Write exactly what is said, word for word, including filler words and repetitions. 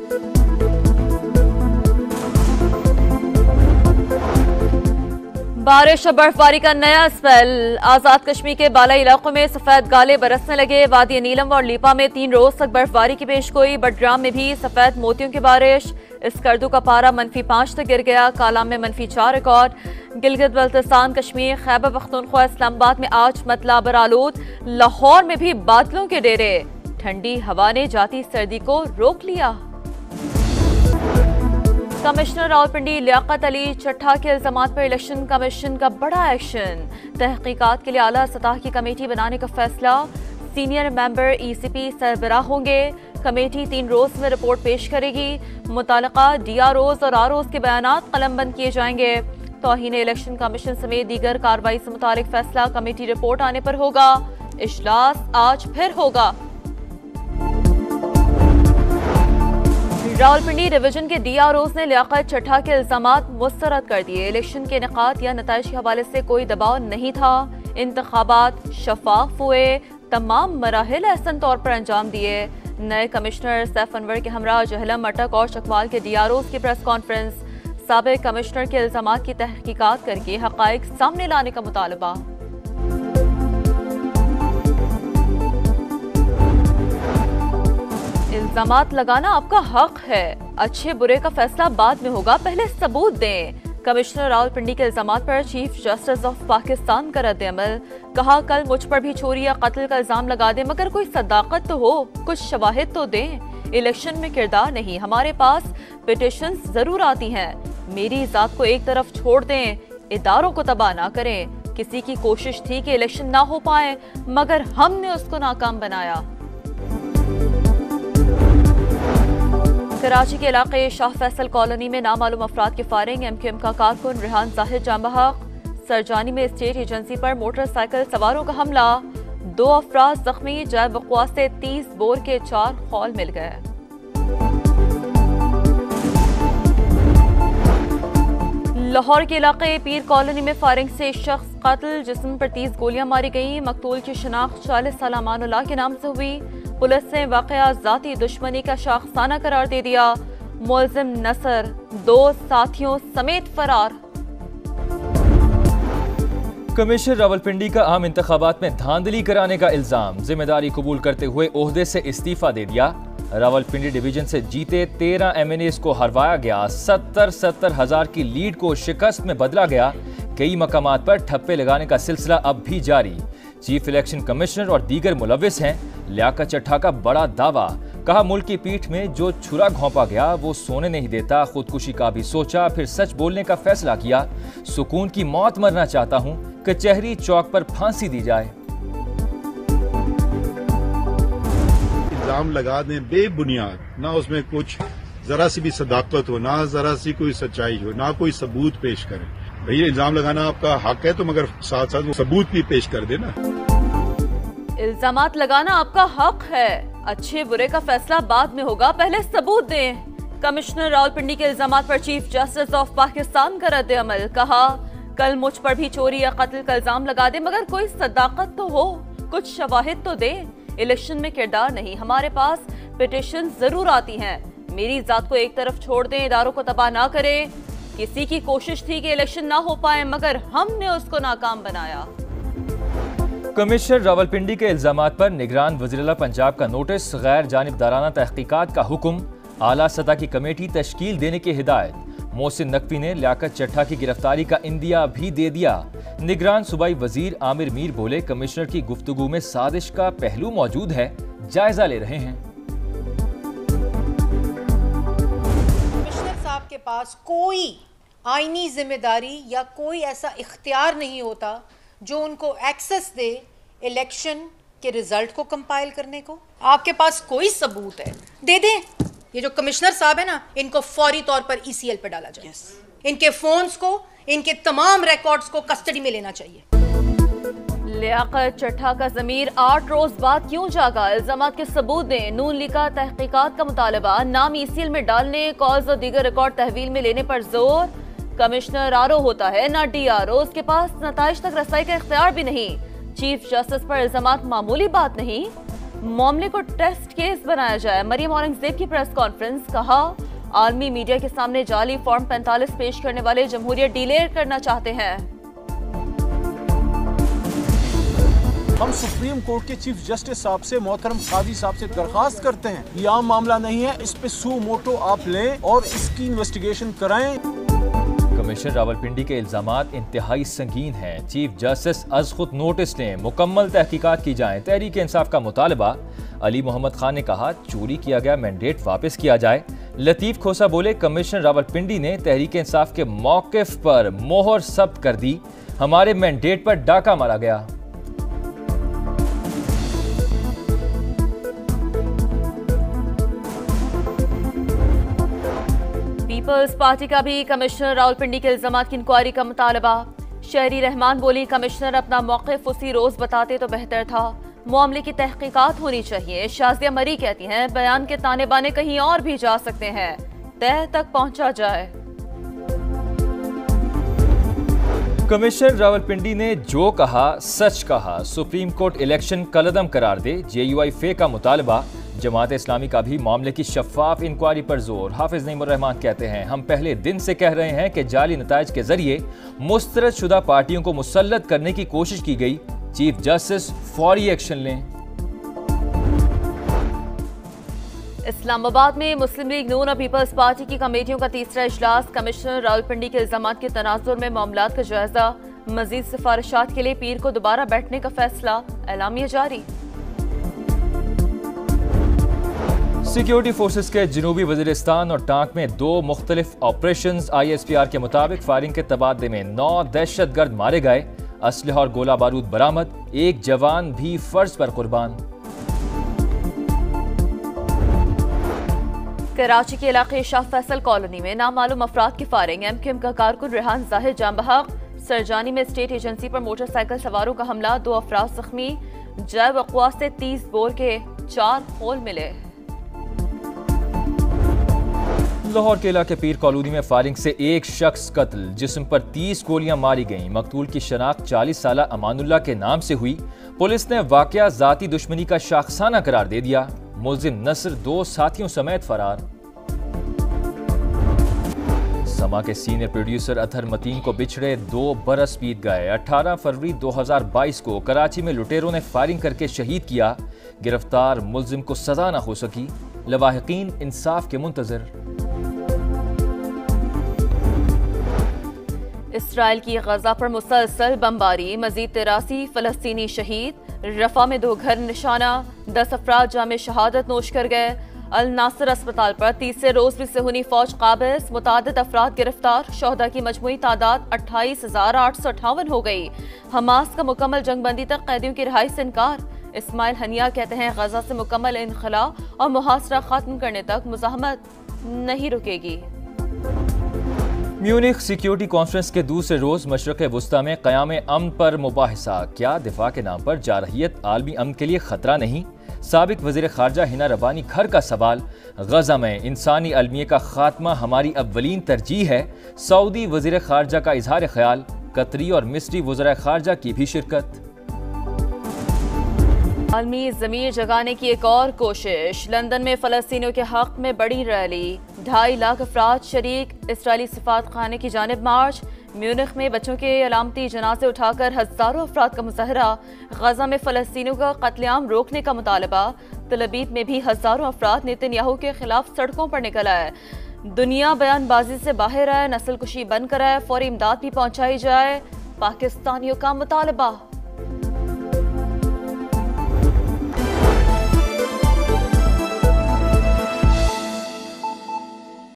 बारिश और बर्फबारी का नया स्पेल। आजाद कश्मीर के बालाई इलाकों में सफेद गाले बरसने लगे। वादी नीलम और लीपा में तीन रोज तक बर्फबारी की पेशगोई। बडग्राम में भी सफेद मोतियों की बारिश। स्कर्दू का पारा मनफी पांच तक गिर गया। कालाम में मनफी चार रिकॉर्ड। गिलगित बल्तिस्तान कश्मीर खैबर पख्तूनख्वा इस्लामाबाद में आज मतलाबर आलूद। लाहौर में भी बादलों के डेरे। ठंडी हवा ने जाती सर्दी को रोक लिया। कमिश्नर रावलपिंडी लियाकत अली चट्ठा के इल्जामात पर इलेक्शन कमीशन का बड़ा एक्शन। तहकीकात के लिए आला सतह की कमेटी बनाने का फैसला। सीनियर मेंबर ईसीपी सरबराह होंगे। कमेटी तीन रोज में रिपोर्ट पेश करेगी। मुताल्लिका डीआरओज और आरओज के बयानात कलमबंद किए जाएंगे। तौहीन इलेक्शन कमीशन समेत दीगर कार्रवाई से मुतालिक फैसला कमेटी रिपोर्ट आने पर होगा। इजलास आज फिर होगा। रावलपिंडी डिवीजन के डीआरओज ने लियाकत चट्ठा के इल्जामात मुस्तरद कर दिए। इलेक्शन के इनेकाद या नताइज के हवाले से कोई दबाव नहीं था। इंतखाबात शफाफ हुए। तमाम मराहिल एहसन तौर पर अंजाम दिए। नए कमिश्नर सैफ अनवर के हमरा जहलम अटक और चकवाल के डीआरओज की प्रेस कॉन्फ्रेंस। साबिक कमिश्नर के इल्जामात की तहकीकात करके हकाइक सामने लाने का मुतालबा। इल्जामात लगाना आपका हक है। अच्छे बुरे का फैसला बाद में होगा, पहले सबूत दें। कमिश्नर रावलपिंडी के इल्जामात पर चीफ जस्टिस ऑफ पाकिस्तान का रद्द-ए-अमल। कहा कल मुझ पर भी चोरी या कत्ल का इल्जाम लगा दें मगर कोई सदाकत तो हो, कुछ शवाहिद तो दें। इलेक्शन में किरदार नहीं, हमारे पास पिटिशंस जरूर आती हैं। मेरी जात को एक तरफ छोड़ दें, इदारों को तबाह ना करें। किसी की कोशिश थी कि इलेक्शन ना हो पाए मगर हमने उसको नाकाम बनाया। कराची के इलाके शाह फैसल कॉलोनी में नामालूम अफराद की फायरिंग। एमक्यूएम का कारकुन रेहान जाहिद जाम बहक। सरजानी में स्टेट एजेंसी पर मोटरसाइकिल सवारों का हमला। दो अफराद जख्मी। जय बकवा से तीस बोर के चार खौल मिल गए। लाहौर के इलाके पीर कॉलोनी में फायरिंग से एक शख्स कत्ल। जिस्म पर तीस गोलियां मारी गई। मकतूल की शनाख्त चालीस साल अमानुल्लाह के नाम से हुई। पुलिस ने वाकया जाती दुश्मनी का शाखसाना करार दे दिया। मुलजिम नसर दो साथियों समेत फरार। कमिश्नर रावलपिंडी का आम इंतखाबात में धांधली कराने का इल्जाम। जिम्मेदारी कबूल करते हुए ओहदे से इस्तीफा दे दिया। रावलपिंडी डिवीजन से जीते तेरह एमएनएस को हरवाया गया। सत्तर सत्तर हजार की लीड को शिकस्त में बदला गया। कई मकामात पर ठप्पे लगाने का सिलसिला अब भी जारी। चीफ इलेक्शन कमिश्नर और दीगर मुलव्विस हैं। लियाकत चट्ठा का बड़ा दावा। कहा मुल्क की पीठ में जो छुरा घोंपा गया वो सोने नहीं देता। खुदकुशी का भी सोचा, फिर सच बोलने का फैसला किया। सुकून की मौत मरना चाहता हूं, कचहरी चौक पर फांसी दी जाए। इल्जाम लगा दें बेबुनियाद, ना उसमें कुछ जरा सी भी सदाकत हो, ना जरा सी कोई सच्चाई हो, ना कोई सबूत पेश करें। भैया इल्जाम लगाना आपका हक है तो मगर साथ साथ वो सबूत भी पेश कर देना। इल्जामात लगाना आपका हक है। अच्छे बुरे का फैसला बाद में होगा, पहले सबूत दें। कमिश्नर रावलपिंडी के इल्जामात पर चीफ जस्टिस ऑफ पाकिस्तान का रद्द-ए-अमल। कहा कल मुझ पर भी चोरी या कत्ल का इल्जाम लगा दे मगर कोई सदाकत तो हो, कुछ शवाहिद तो दे। इलेक्शन में किरदार नहीं, हमारे पास पिटिशन जरूर आती हैं। मेरी जात को एक तरफ छोड़ दें, इदारों को तबाह ना करें। किसी की कोशिश थी कि इलेक्शन ना हो पाए मगर हमने उसको नाकाम बनाया। कमिश्नर रावलपिंडी के इल्जामात पर निगरान वज़ीर-ए-आला पंजाब का नोटिस। गैर जानिबदाराना तहकीकात का हुक्म। आला सतह की कमेटी तश्कील देने की हिदायत। मोहसिन नकवी ने लियाकत चट्ठा की गिरफ्तारी का इंदिया भी दे दिया। निगरान सूबाई वजीर आमिर मीर बोले कमिश्नर की गुफ्तगू में साजिश का पहलू मौजूद है, जायजा ले रहे हैं। कमिश्नर साहब के पास कोई आईनी जिम्मेदारी या कोई ऐसा इख्तियार नहीं होता जो उनको एक्सेस दे इलेक्शन के रिजल्ट को कंपाइल करने को। आपके पास कोई सबूत है दे दें। ये जो कमिश्नर साहब है ना, इनको फौरी तौर पर ईसीएल पे डाला जाए। yes. इनके फोन्स को, इनके तमाम रिकॉर्ड्स को कस्टडी में लेना चाहिए। लियाकत चट्ठा का ज़मीर आठ रोज बाद क्यों जागा? इल्जामात के सबूत दें। नून लीग का तहकीकात का मुतालबा। नाम ईसीएल में डालने, कॉल्स और दीगर रिकॉर्ड तहवील में लेने पर जोर। कमिश्नर आरओ होता है ना डीआरओ, उसके पास नताइज तक रसाई का इख्तियार भी नहीं। चीफ जस्टिस पर इल्जामात मामूली बात नहीं। मामले को टेस्ट केस बनाया जाए। मरियम औरंगजेब की प्रेस कॉन्फ्रेंस, कहा आलमी मीडिया के सामने जाली फॉर्म पैंतालीस पेश करने वाले जमहूरियत डिलेयर करना चाहते हैं। हम सुप्रीम कोर्ट के चीफ जस्टिस साहब से, मोहतरम काजी साहब से दरखास्त करते हैं, ये आम मामला नहीं है, इस पे सू मोटो आप लें और इसकी इन्वेस्टिगेशन कराएं। कमिश्नर रावलपिंडी के इल्जामात इंतहाई संगीन हैं। चीफ जस्टिस अज खुद नोटिस लें, मुकम्मल तहकीकात की जाए। तहरीक इंसाफ का मुतालबा। अली मोहम्मद खान ने कहा चोरी किया गया मैंडेट वापस किया जाए। लतीफ खोसा बोले कमिश्नर रावलपिंडी ने तहरीक इंसाफ के मौकिफ पर मोहर सब्त कर दी, हमारे मैंडेट पर डाका मारा गया। पीपल्स पार्टी का भी कमिश्नर रावलपिंडी के इल्जामात की इंक्वायरी का मुतालबा। शहरी रहमान बोली कमिश्नर अपना मौक़िफ़ उसी रोज बताते तो बेहतर था, मामले की तहकीकात होनी चाहिए। शाज़िया मरी कहती हैं बयान के ताने बाने कहीं और भी जा सकते हैं, तह तक पहुंचा जाए। कमिश्नर रावलपिंडी ने जो कहा सच कहा, सुप्रीम कोर्ट इलेक्शन कलअदम करार दे। जेयूआई फे का मुतालबा। जमात इस्लामी का भी मामले की शफाफ इंक्वायरी पर जोर। हाफिज नईमुर रहमान कहते हैं हम पहले दिन से कह रहे हैं कि जाली नताइज के जरिए मुस्तरद शुदा पार्टियों को मुसल्लत करने की कोशिश की गई, चीफ जस्टिस फौरी एक्शन लें। इस्लामाबाद में मुस्लिम लीग नून और पीपल्स पार्टी की कमेटियों का तीसरा इजलास। कमिश्नर रावलपिंडी के इल्जामात के तनाजुर में मामलात का जायजा। मजीद सिफारिशात के लिए पीर को दोबारा बैठने का फैसला। एलामिया जारी। सिक्योरिटी फोर्सेस के जनूबी वजीरिस्तान और टांक में दो मुख्तलिफ operations. I S P R के मुताबिक फायरिंग के तबादले में नौ दहशतगर्द मारे गए, असलहा और गोला बारूद बरामद, एक जवान भी फर्ज पर कुर्बान। कराची के इलाके शाह फैसल कॉलोनी में नामालूम अफराद की फायरिंग। एम क्यू एम का कारकुन रेहान जाहिद जाम बहक। सरजानी में स्टेट एजेंसी पर मोटरसाइकिल सवारों का हमला, दो अफराद जख्मी। जैव अक़वा से तीस बोर के चार होल मिले। लाहौर के इलाके पीर कॉलोनी में फायरिंग से एक शख्स कत्ल, जिस्म पर तीस गोलियां मारी गईं। मकतूल की शनाख्त चालीस साला अमानुल्लाह के नाम से हुई। पुलिस ने वाकया जाती दुश्मनी का शाखसाना करार दे दिया। मुल्जिम नसर दो साथियों समेत फरार। समा के सीनियर प्रोड्यूसर अतहर मतीन को बिछड़े दो बरस बीत गए। अठारह फरवरी दो हजार बाईस को कराची में लुटेरों ने फायरिंग करके शहीद किया। गिरफ्तार मुल्जिम को सजा न हो सकी। लवाहिकीन इंसाफ के मुंतजर। इसराइल की गजा पर मुसलसल बमबारी, मजीद तिरासी फलस्तीनी शहीद। रफा में दो घर निशाना, दस अफराद जामे शहादत नोश कर गए। अल नासर अस्पताल पर तीसरे रोज भी सेहूनी फौज काबिज, मुतादिद अफराद गिरफ्तार। शोहदा की मजमूई तादाद अट्ठाईस हजार आठ सौ अट्ठावन हो गई। हमास का मुकम्मल जंगबंदी तक कैदियों की रिहाई से इनकार। इस्माइल हनिया कहते हैं गजा से मुकम्मल इनखला और मुहासरा खत्म करने तक मुज़ाहमत नहीं रुकेगी। म्यूनिख सिक्योरिटी कॉन्फ्रेंस के दूसरे रोज मशरक़ वुस्ता में क़याम अमन पर मुबाहिसा। क्या दिफा के नाम पर जारहियत आलमी अमन के लिए खतरा नहीं? साबिक वज़ीर ख़ारजा हिना रबानी घर का सवाल। गजा में इंसानी अलमिया का खात्मा हमारी अव्वलीन तरजीह है। सऊदी वज़ीर ख़ारजा का इजहार ख्याल। कतरी और मिस्री वज़ीर ख़ारजा की भी शिरकत। आलमी ज़मीर जगाने की एक और कोशिश। लंदन में फ़लस्तीनियों के हक़ में बड़ी रैली। ढाई लाख अफराद शरीक। इसराइली सफारत खाने की जानिब मार्च। म्यूनिख में बच्चों के अलामती जनाजे उठाकर हजारों अफराद का मुजाहरा। गजा में फ़लस्तीनियों का कत्लेआम रोकने का मुतालबा। तलबीब में भी हजारों अफराद नेतन्याहू के खिलाफ सड़कों पर निकल आए। दुनिया बयानबाजी से बाहर आए, नस्ल कुशी बंद कराए, फौरी इमदाद भी पहुँचाई जाए, पाकिस्तानियों का मुतालबा।